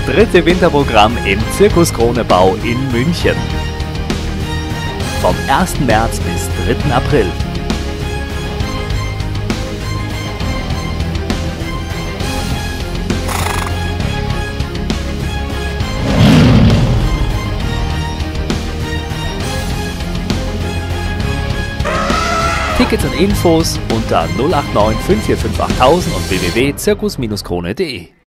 dritte Winterprogramm im Zirkus Kronebau in München. Vom 1. März bis 3. April. Tickets und Infos unter 089 5458 und www.zirkus-krone.de.